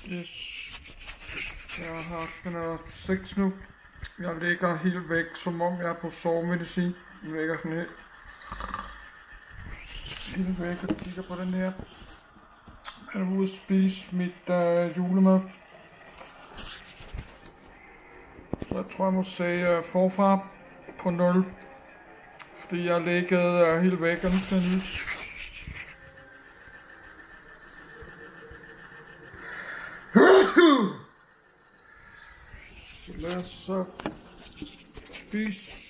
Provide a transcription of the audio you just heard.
Yes. Jeg har den 6 nu. Jeg ligger helt væk, som om jeg er på sovemedicin. Jeg ligger sådan helt væk og kigger på den her. Jeg er ude at spise mit julemad. Så jeg tror, jeg må se forfra på 0. Fordi jeg ligger helt væk, og nu skal jeg nys. Så lad os spise.